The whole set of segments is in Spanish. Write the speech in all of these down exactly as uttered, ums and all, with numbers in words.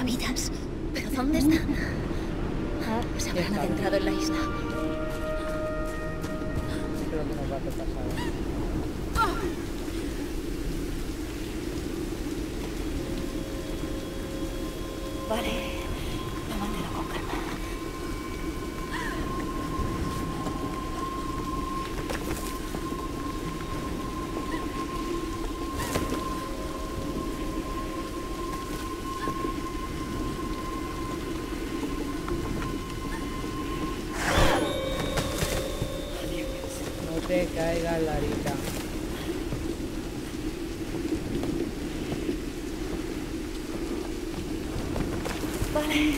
salvavidas. ¿Pero dónde están? Se habrán adentrado en la isla. Creo que nos va a hacer pasar. Vale, tómatelo con calma. No te caigas, Larita. Vale.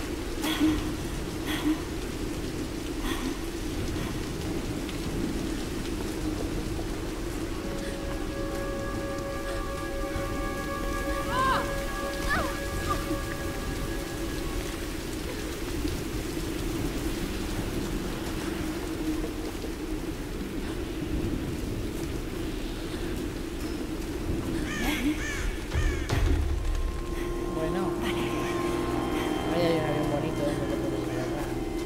Bueno. Ahí hay un avión bonito donde te puedes agarrar.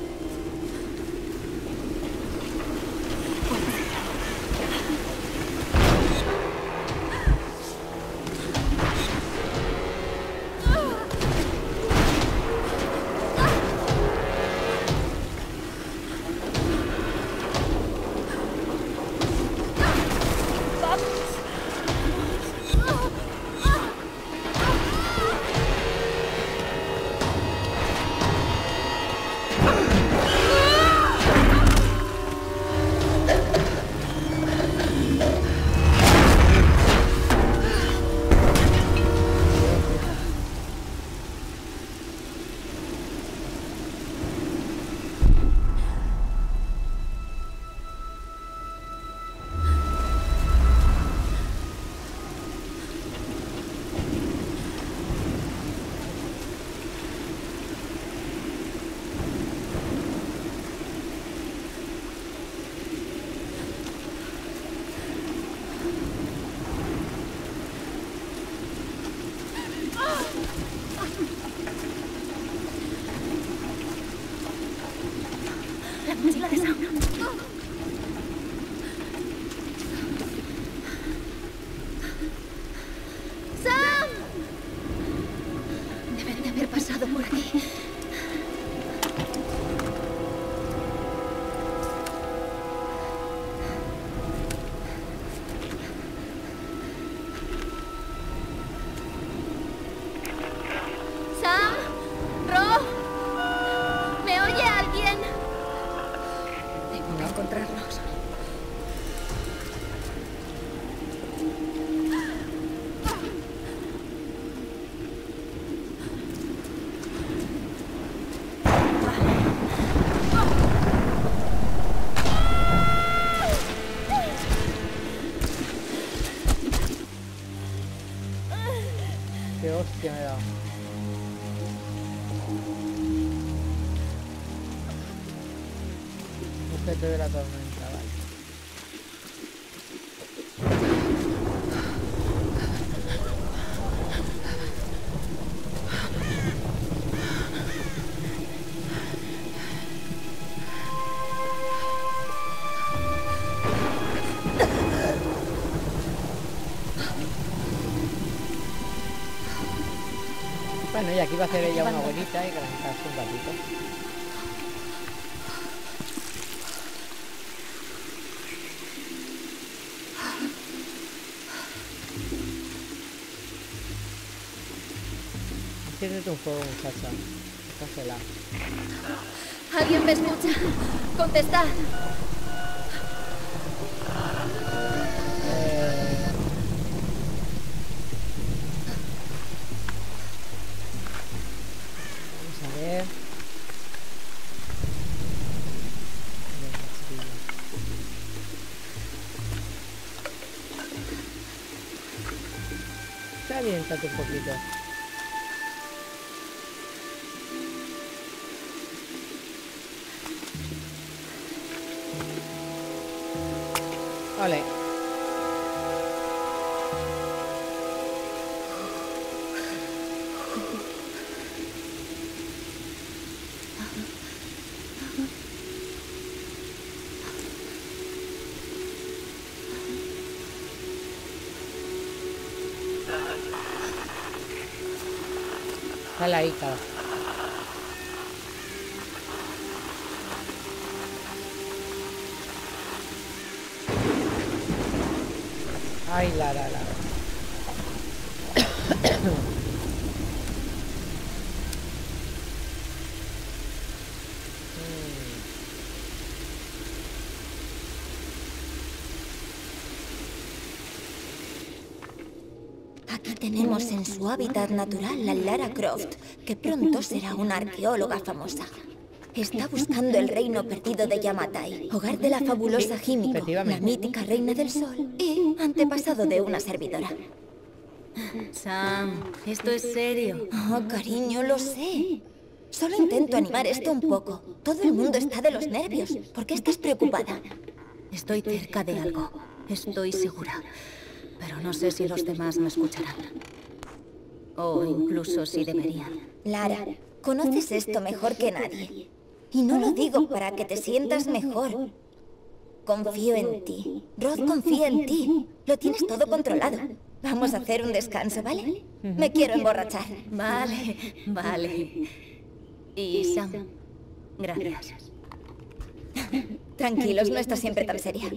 La mochila de Sam. ¡Sam! Deben de haber pasado por aquí. ¡Sam! ¡Ro! ¿Me oye alguien? Tengo que encontrarlos. Qué hostia me he dado. Objeto de la tormenta, vale. Bueno, y aquí va a hacer ella una abuelita y calentarse un ratito. Enciéndete un fuego, muchacha. Estás helada. ¿Alguien me escucha? Contestad. Eh... Vamos a ver. Caliéntate un poquito. Vale. Sale ahí, cara. Ay, la, la, la. Aquí tenemos en su hábitat natural a Lara Croft, que pronto será una arqueóloga famosa. Está buscando el reino perdido de Yamatai, hogar de la fabulosa Himiko, la mítica reina del sol y antepasado de una servidora. Sam, esto es serio. Oh, cariño, lo sé. Solo intento animar esto un poco. Todo el mundo está de los nervios. ¿Por qué estás preocupada? Estoy cerca de algo. Estoy segura. Pero no sé si los demás me escucharán. O incluso si deberían. Lara, conoces esto mejor que nadie. Y no lo digo para que te sientas mejor. Confío en ti. Rod confía en ti. Lo tienes todo controlado. Vamos a hacer un descanso, ¿vale? Me quiero emborrachar. Vale, vale. Y Sam, gracias. Tranquilos, no está siempre tan seria.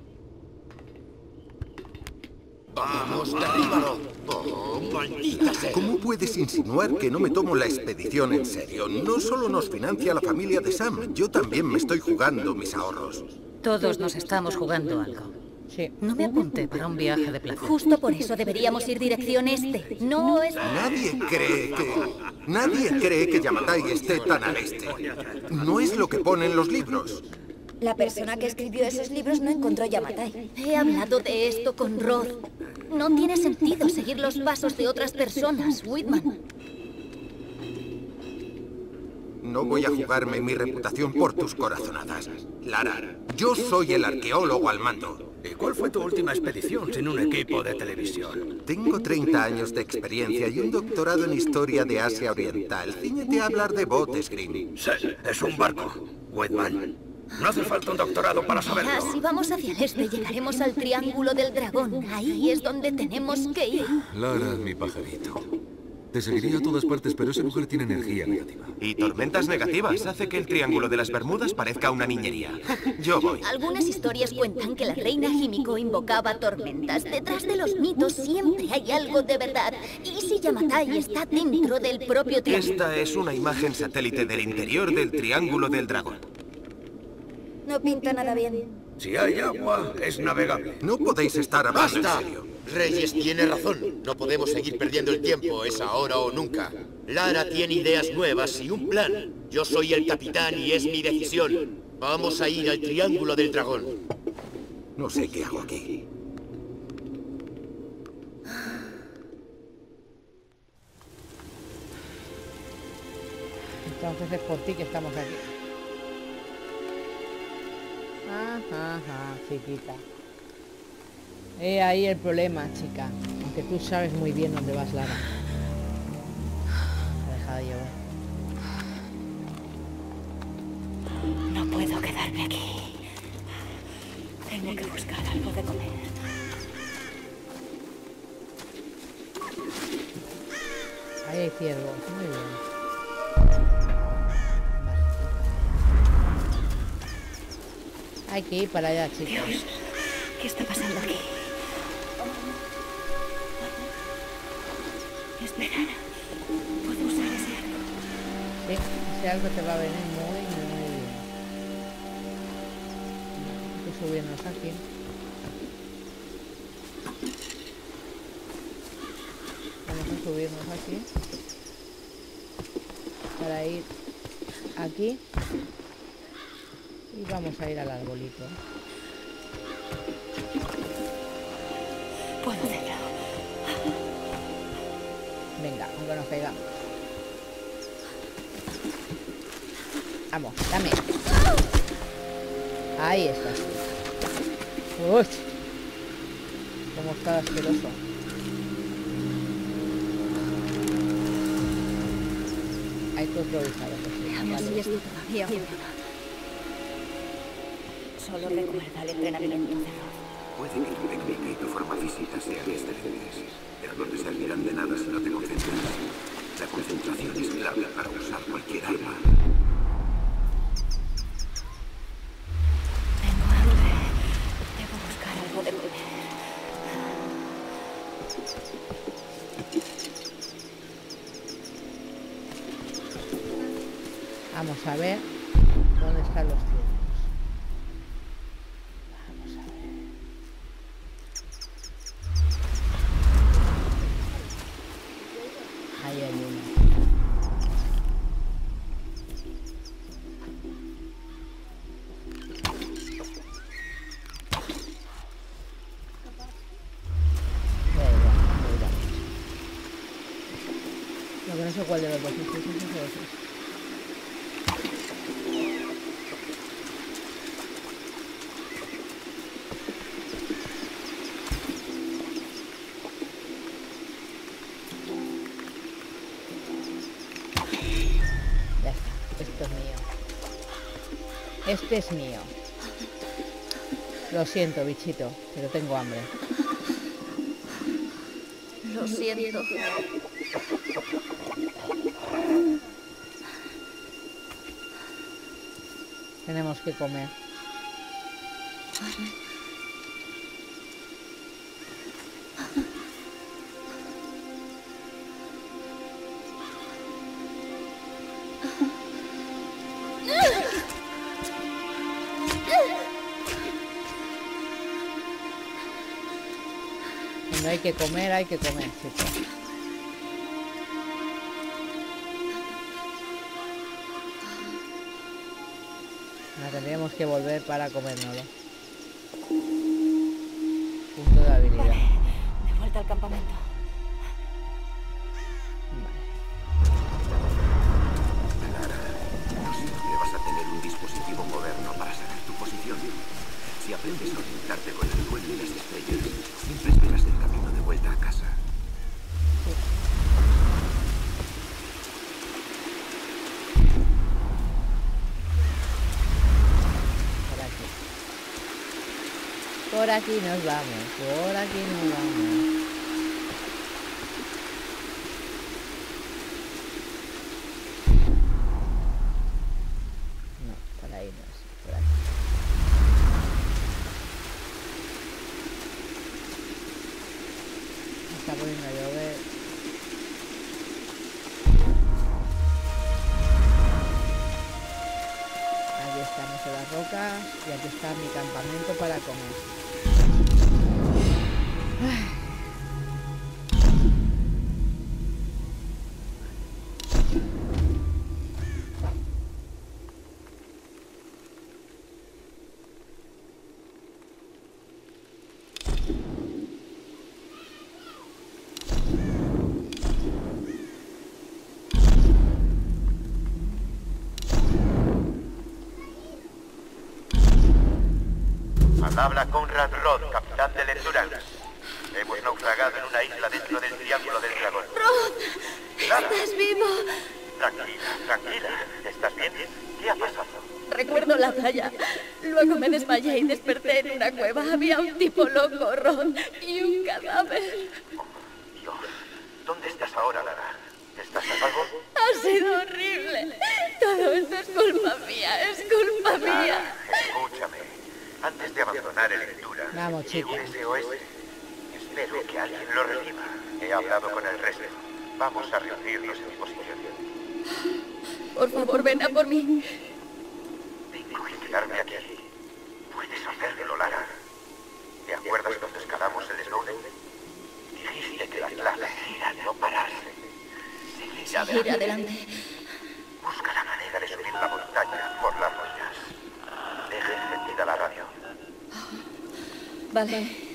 ¡Vamos, derríbalo! ¡Oh, maldita sea! ¿Cómo puedes insinuar que no me tomo la expedición en serio? No solo nos financia la familia de Sam, yo también me estoy jugando mis ahorros. Todos nos estamos jugando algo. Sí. No me apunté para un viaje de placer. Justo por eso deberíamos ir dirección este. No es... Nadie cree que... Nadie cree que Yamatai esté tan al este. No es lo que pone en los libros. La persona que escribió esos libros no encontró Yamatai. He hablado de esto con Rod. No tiene sentido seguir los pasos de otras personas, Whitman. No voy a jugarme mi reputación por tus corazonadas. Lara, yo soy el arqueólogo al mando. ¿Y cuál fue tu última expedición sin un equipo de televisión? Tengo treinta años de experiencia y un doctorado en historia de Asia Oriental. Cíñete a hablar de botes, Green. Sí, es un barco, Whitman. No hace falta un doctorado para saberlo. Ah, si vamos hacia el este, llegaremos al Triángulo del Dragón. Ahí es donde tenemos que ir. Lara, mi pajarito. Te seguiría a todas partes, pero ese lugar tiene energía negativa. Y tormentas negativas hace que el Triángulo de las Bermudas parezca una niñería. Yo voy. Algunas historias cuentan que la reina Himiko invocaba tormentas. Detrás de los mitos siempre hay algo de verdad. ¿Y si Yamatai está dentro del propio triángulo? Esta es una imagen satélite del interior del Triángulo del Dragón. No pinta nada bien. Si hay agua, es navegable. No podéis estar hablando ¡Basta! en serio. Reyes tiene razón. No podemos seguir perdiendo el tiempo. Es ahora o nunca. Lara tiene ideas nuevas y un plan. Yo soy el capitán y es mi decisión. Vamos a ir al Triángulo del Dragón. No sé qué hago aquí. Entonces es por ti que estamos aquí. Ajá, ajá, chiquita. He ahí el problema, chica. Aunque tú sabes muy bien dónde vas, Lara. Deja de llevar. No puedo quedarme aquí. Tengo que buscar algo de comer. Ahí hay ciervos, muy bien. Hay que ir para allá, chicos. Dios, ¿qué está pasando aquí? Espera, ¿puedo usar ese arco? Sí, ese algo te va a venir muy, muy bien. Hay que subirnos aquí. Vamos a subirnos aquí. Para ir aquí. Y vamos a ir al arbolito. Puedo hacerlo. Venga, aunque nos caigamos. Vamos, dame. Ahí está. Uy, cómo está asqueroso. Hay que improvisar. Veamos si esto todavía funciona. Solo recuerda el entrenamiento de Rod. Puede que tu técnica y tu forma física sean excelentes, pero no te servirán de nada si no te concentras. La concentración es clave para usar cualquier arma. Tengo hambre. Debo buscar algo de comer. Vamos a ver dónde están los cielos. Vamos a ver. Ahí hay uno. Lo que no sé cuál de los dos es, es, es, es, es. Este es mío. Lo siento, bichito, pero tengo hambre. Lo siento. Tenemos que comer. Cuando hay que comer, hay que comer, chicos. Ahora tendríamos que volver para comérnoslo. Punto de habilidad. Vale, de vuelta al campamento. Lara, no siempre vas a tener un dispositivo moderno para saber tu posición. Si aprendes a orientarte con el suelo y las estrellas, siempre esperas el camino de vuelta a casa. Por aquí nos vamos, por aquí nos vamos. No, por ahí no es, por aquí. Está poniendo a llover. Aquí estamos en las rocas y aquí está mi campamento para comer. Habla Conrad Roth, capitán del Endurance. Hemos naufragado en una isla dentro del Triángulo del Dragón. ¡Roth! ¿Estás vivo? Tranquila, tranquila. ¿Estás bien? ¿Qué ha pasado? Recuerdo la playa. Luego me desmayé y desperté en una cueva. Había un tipo loco, Roth, y un cadáver. Oh, Dios. ¿Dónde estás ahora, Lara? ¿Estás a salvo? Ha sido horrible. Todo esto es culpa mía, es culpa mía. Lara, escúchame. Antes de abandonar el Endurance, Vamos, chica. un S O S. Espero que alguien lo reciba. He hablado con el resto. Vamos a reunirnos en mi posición. Por favor, ven a por mí. Tengo que quedarme aquí. Puedes hacerlo, Lara. ¿Te acuerdas cuando escalamos el Snowden? Dijiste que la clave era no pararse. Seguir adelante. Seguir adelante. Busca la manera de subir la montaña por las ruinas. Deja encendida la radio. Vale.